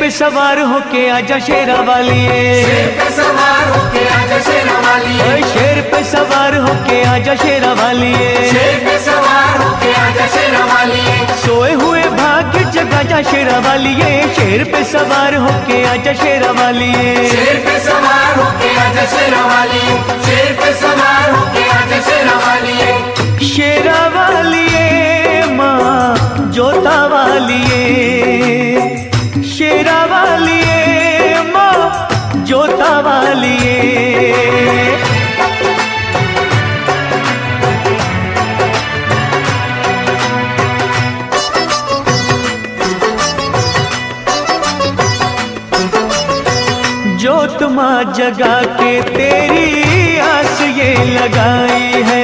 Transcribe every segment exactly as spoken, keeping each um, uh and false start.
पे सवार होके आजा शेरा वालिए, शेर पे सवार होके आजा शेरा वालिए, शेर पे सवार होके आजा शेरा वालिए, शेर पे सवार होके आजा शेरा वालिए, सोए हुए भाग्य जगा जा शेरा वालिए, शेर पे सवार होके आजा शेरा वालिए, शेर पे सवार होके आजा शेरा वालिए, शेर पे सवार होके आजा शेरा वालिए, शेरा वालिए माँ जोता वालिए, शेरा वालिए माँ जोता वालिए। जोत माँ जगा के तेरी आस ये लगाई है,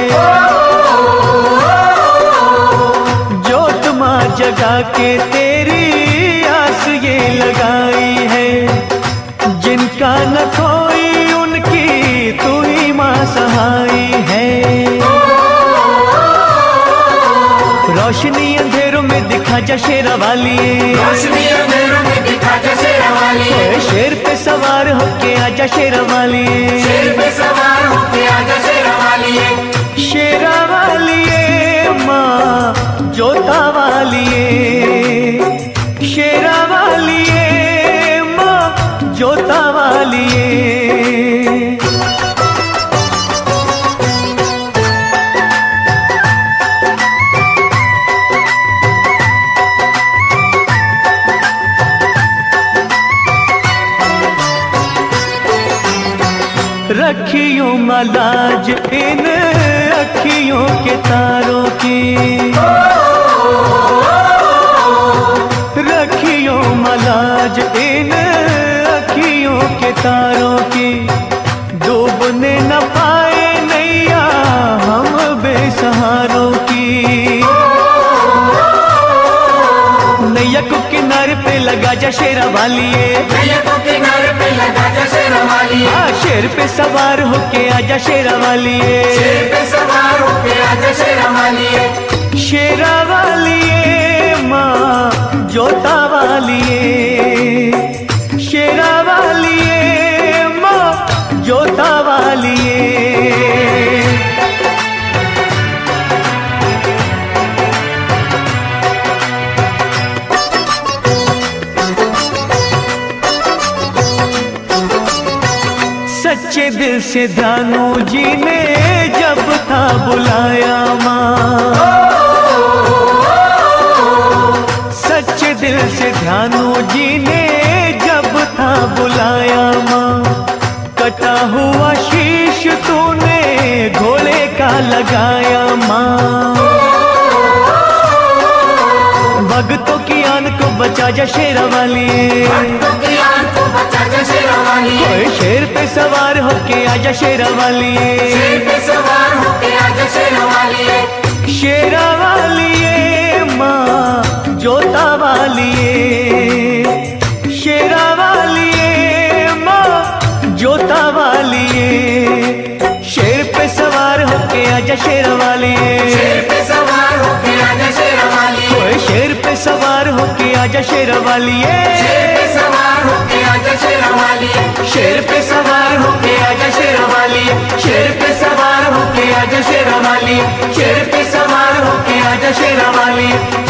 जोत माँ जगा के तेरी आस ये लगाई है, जिनका न कोई उनकी तू ही माँ सहाई है, रोशनी अंधेरों में दिखा जा शेरा वालिए, रोशनी अंधेरों में दिखा जा शेरा वालिए, शेर पे सवार होके आजा शेरा वालिए, शेर पे सवार होके आजा शेरा वालिए, शेरा वालिए माँ जोता वालिए, शेरा वालिए माँ जोता वालिए। रखियो मलाज इन अखियों के तारों की, रखियो मलाज इन अखियों के तारों की, डूबने न पाए नैया हम बेसहारों की, नैया को किनारे पे लगा जा शेरा वालिए, नैया को किनारे पे लगा जा शेरा वालिए, हाँ शेर पे सवार होके आजा शेरा वालिए, शेर पे सवार होके आजा शेरा वालिए, शेरा वालिए माँ जोता वालिए, शेरा वालिए माँ जोता वालिए। सच्चे दिल से ध्यानु जी ने जब था बुलाया माँ, सच्चे दिल से ध्यानु जी ने जब था बुलाया माँ, कटा हुआ शीश तूने घोड़े का लगाया माँ, भक्तों की आन को बचा जा शेरा वालिए, भक्तों की आन को बचा जा शेरा वालिए, कोई शेर पे सवार होके आजा शेरा वालिए, शेर पे सवार होके आजा शेरा वालिए, शेरा वालिए माँ जोता वालिए, शेरा वालिए माँ जोता वालिए, शेर पे सवार होके आजा शेरा वालिए, शेर पे सवार होके आजा शेरा वालिए, कोई शेर पे सवार होके आजा शेरा वालिए, शेर पे सवार होके आजा शेरा वालिए, शेर पे सवार होके आजा शेरा वालिए, शेर पे सवार होके आजा शेरा वालिए, शेर पे सवार होके आजा शेरा वालिए।